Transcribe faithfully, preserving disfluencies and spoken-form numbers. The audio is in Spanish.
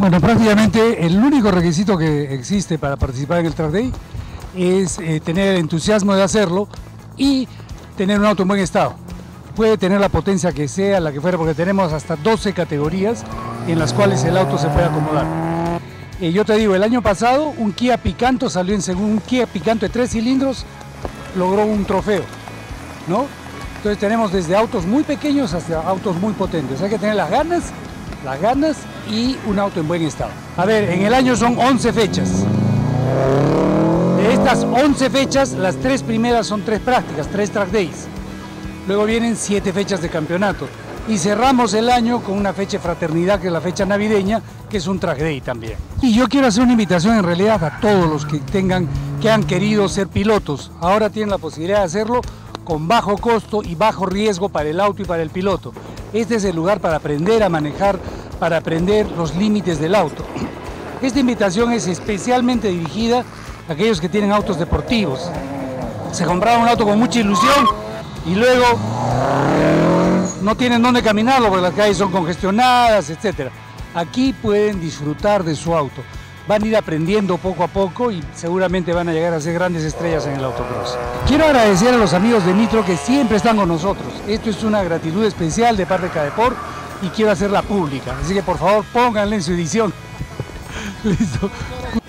Bueno, prácticamente el único requisito que existe para participar en el Track Day es eh, tener el entusiasmo de hacerlo y tener un auto en buen estado. Puede tener la potencia que sea, la que fuera, porque tenemos hasta doce categorías en las cuales el auto se puede acomodar. Eh, yo te digo, el año pasado un Kia Picanto salió en segundo, un Kia Picanto de tres cilindros logró un trofeo, ¿no? Entonces tenemos desde autos muy pequeños hasta autos muy potentes. Hay que tener las ganas, las ganas y un auto en buen estado. A ver, en el año son once fechas. De estas once fechas, las tres primeras son tres prácticas, tres track days. Luego vienen siete fechas de campeonato. Y cerramos el año con una fecha de fraternidad, que es la fecha navideña, que es un track day también. Y yo quiero hacer una invitación en realidad a todos los que tengan, que han querido ser pilotos. Ahora tienen la posibilidad de hacerlo con bajo costo y bajo riesgo para el auto y para el piloto. Este es el lugar para aprender a manejar, para aprender los límites del auto. Esta invitación es especialmente dirigida a aquellos que tienen autos deportivos. Se compraron un auto con mucha ilusión y luego no tienen dónde caminarlo porque las calles son congestionadas, etcétera. Aquí pueden disfrutar de su auto. Van a ir aprendiendo poco a poco y seguramente van a llegar a ser grandes estrellas en el autocross. Quiero agradecer a los amigos de Nitro que siempre están con nosotros. Esto es una gratitud especial de parte de Cadeport y quiero hacerla pública. Así que por favor pónganle en su edición. Listo.